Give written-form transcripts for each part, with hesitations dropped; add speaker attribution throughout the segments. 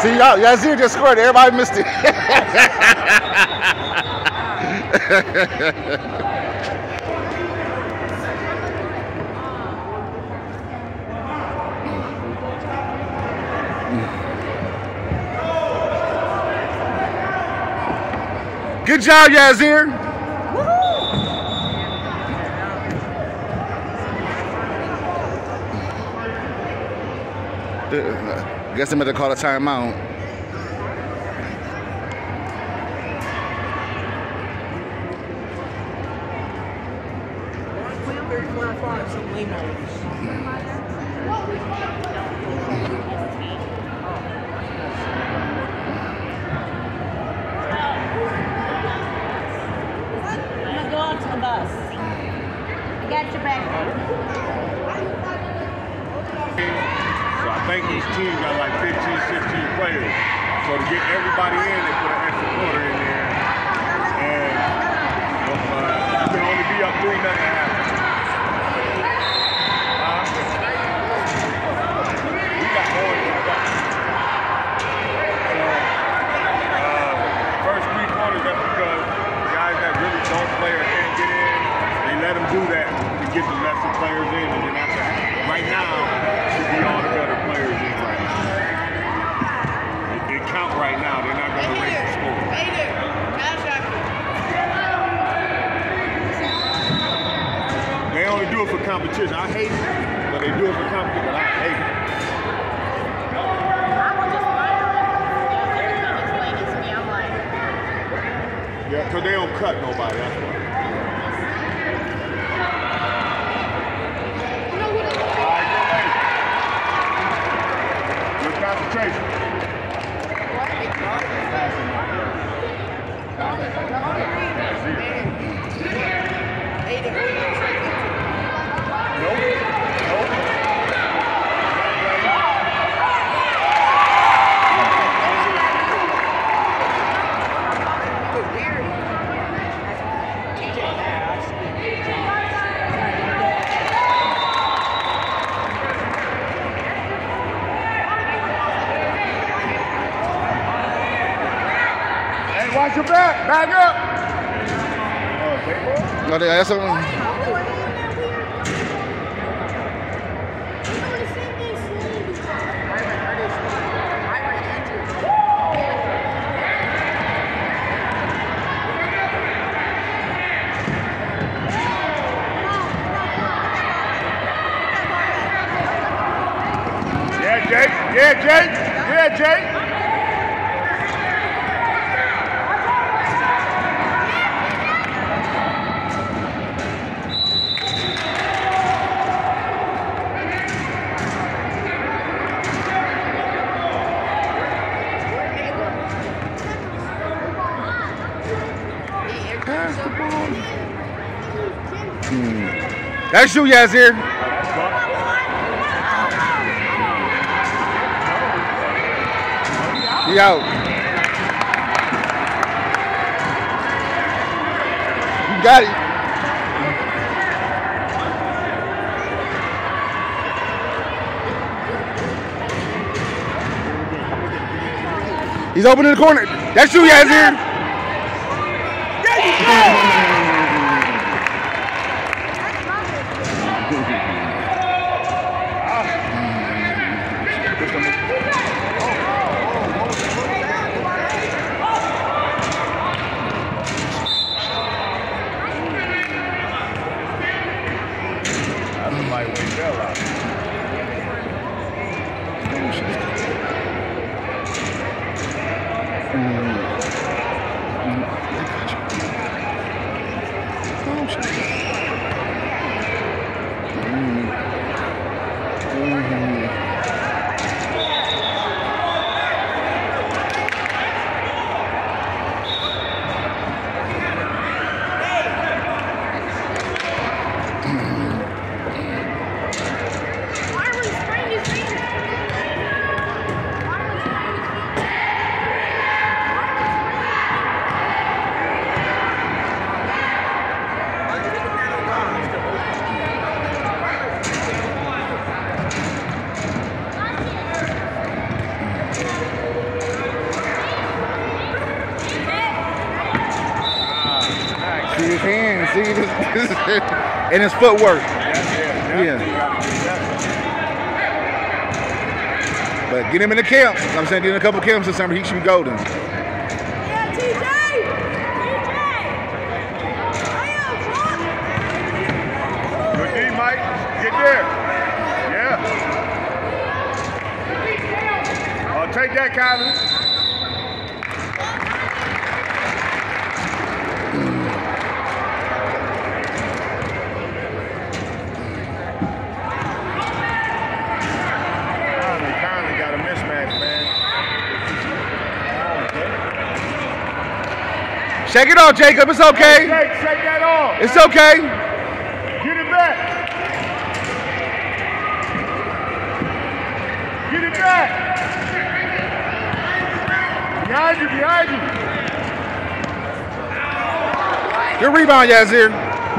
Speaker 1: See, Yazir just scored. Everybody missed it. Good job, Yazir. Guess I'm going to call a timeout.
Speaker 2: I think each team got like 15, 16 players. So to get everybody in, they put an extra quarter in there. And you can only be up 3-0 at half. We got more than that. So, first 3 quarters, that's because the guys that really don't play or can't get in, they let them do that to get the lesser players in. And then after, right now, should be all the better players in right now. It count right now. They're not going to raise the score. They only do it for competition. I hate it, but they do it for competition. But I hate it. Yeah, because they don't cut nobody. That's why. Concentration. Watch your back. Back up.
Speaker 1: No, that's something.
Speaker 2: Yeah, Jake. Yeah, Jake. Yeah, Jake.
Speaker 1: That's you, Yazir. He out. You got it. He's open in the corner. That's you, Yazir.
Speaker 2: There you go.
Speaker 1: his hands, see, and his footwork. Yeah. But get him in the camps. I'm saying, get in a couple camps this summer, he should be golden.
Speaker 3: Yeah, TJ!
Speaker 2: Good D, Mike. Get there. Yeah. Oh, take that, Kylie.
Speaker 1: Shake it off, Jacob. It's okay.
Speaker 2: Shake that off.
Speaker 1: It's okay.
Speaker 2: Get it back. Get it back. Behind you, behind you.
Speaker 1: Good rebound, Yazir.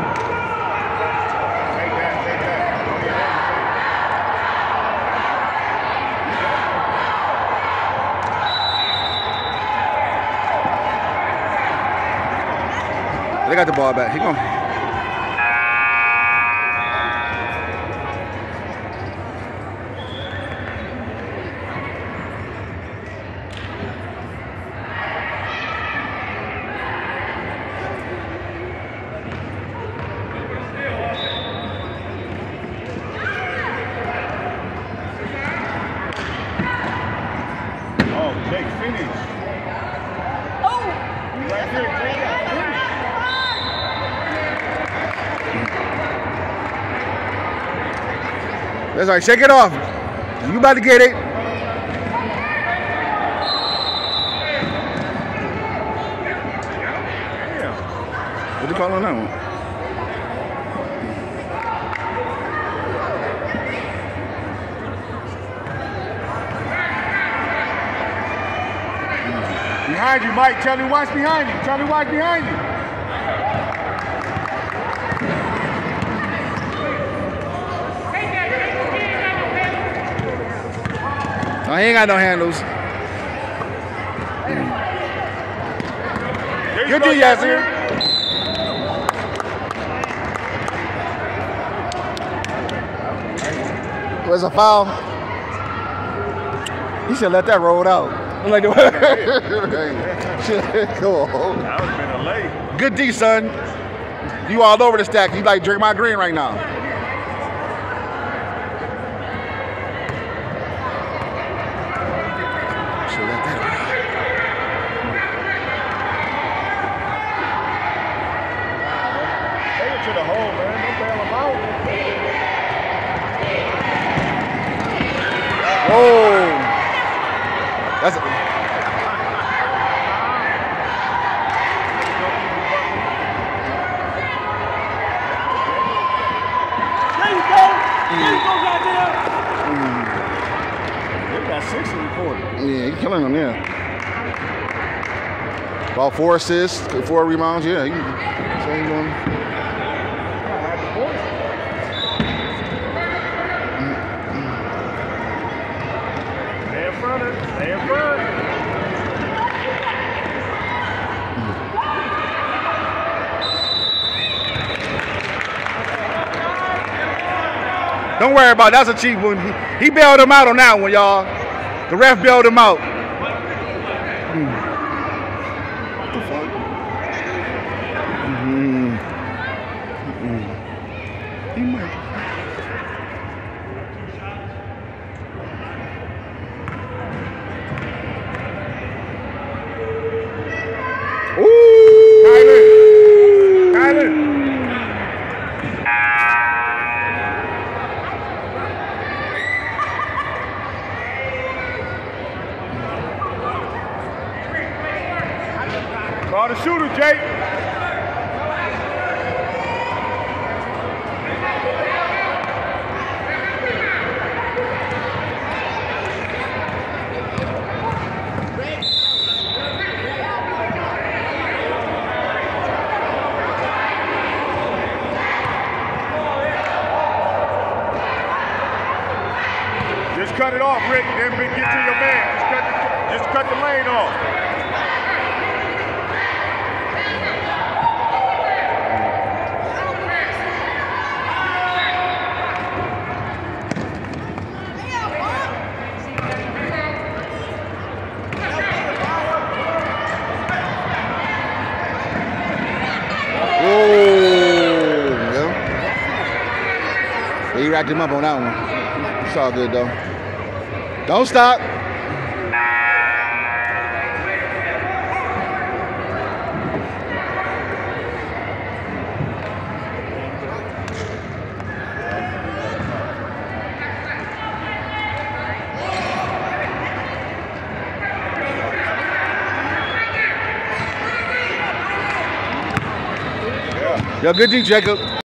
Speaker 1: They got the ball back. He going.
Speaker 2: Oh, Jake, finish.
Speaker 3: Oh!
Speaker 2: Right there, Jake.
Speaker 1: That's right. Shake it off. You about to get it. What you call on that one?
Speaker 2: Behind you, Mike. Tell me what's behind you. Tell me what's behind you.
Speaker 1: No, he ain't got no handles. Good D, Yazir. Was a foul. He should let that roll out. Like the cool.
Speaker 2: That was been a late.
Speaker 1: Good D, son. You all over the stack. You like drink my green right now.
Speaker 2: To the hole, man. Don't bail him out.
Speaker 1: Oh, that's a,
Speaker 3: There you go! There you go, goddamn!
Speaker 2: They got 6 in the quarter.
Speaker 1: yeah, he's killing them, yeah. About 4 assists, 4 rebounds, yeah. So he's going.
Speaker 2: Stay in front.
Speaker 1: Don't worry about it. That's a cheap one. He bailed him out on that one, y'all. The ref bailed him out. What the fuck? He might.
Speaker 2: Kyler. Call the shooter, Jake. Just cut it off, Rick. Then get to your man. Just cut the lane off.
Speaker 1: racked him up on that one. It's all good though. Don't stop. Yeah, good D, Jacob.